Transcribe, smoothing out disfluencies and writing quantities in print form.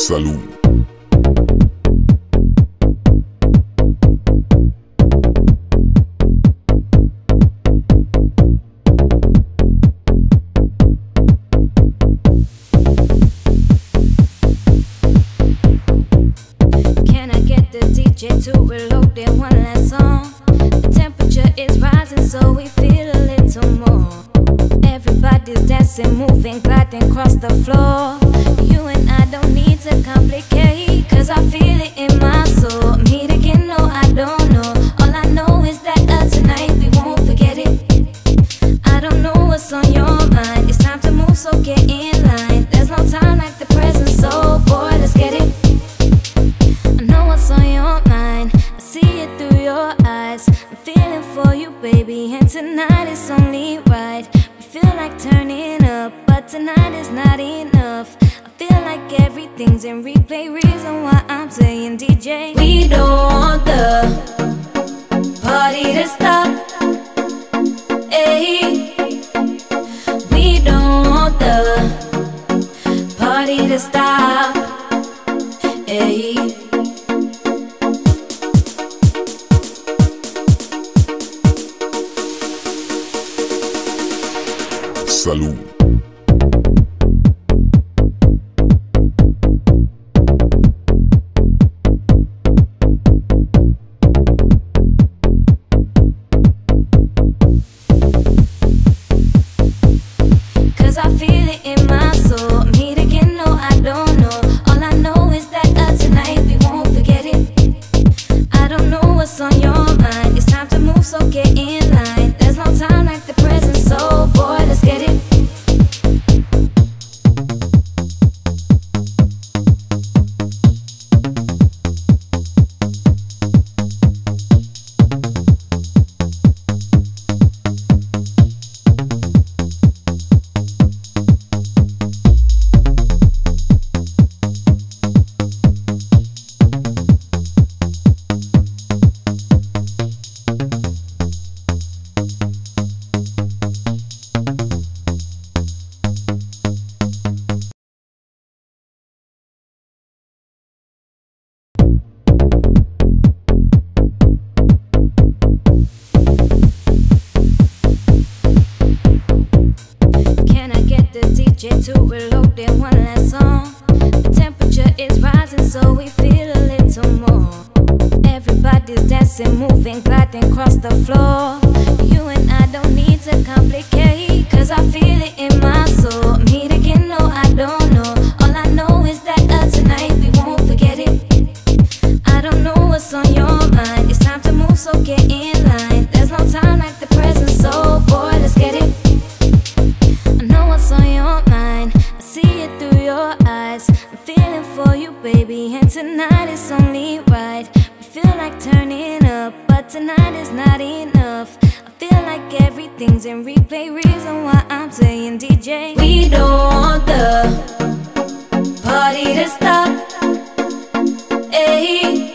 Salud. Can I get the DJ to reload it one last song? The temperature is rising, so we feel a little more. Everybody's dancing, moving, gliding across the floor. You and I don't need to complicate, cause I feel it in my soul. Meet again, no, I don't know. All I know is that tonight we won't forget it. I don't know what's on your mind. It's time to move, so get in line. There's no time like the present, so boy, let's get it. I know what's on your mind, I see it through your eyes. I'm feeling for you, baby, and tonight is only right. We feel like turning up, but tonight is not enough. I feel like everything's in replay, reason why I'm saying DJ, we don't want the party to stop. Hey, we don't want the party to stop. Hey, Salud. cause I feel it in my soul. Meet again, no, I don't know. All I know is that tonight we won't forget it. I don't know what's on your mind. It's time to move, so get in line. There's no time like the present, so boy, let's get it. The DJ to reload it one last song. The temperature is rising, so we feel a little more. Everybody's dancing, moving, gliding across the floor. You and I don't need to complicate, cause I feel it in my soul. Meet again, no, I don't know. All I know is that tonight we won't forget it. I don't know what's on your mind. It's time to move, so get in line. There's no time like the present, so boy, let's get it. I know what's on your mind, I see it through your eyes. I'm feeling for you, baby, and tonight is only right. We feel like turning up, but tonight is not enough. I feel like everything's in replay, reason why I'm saying DJ, we don't want the party to stop. Hey,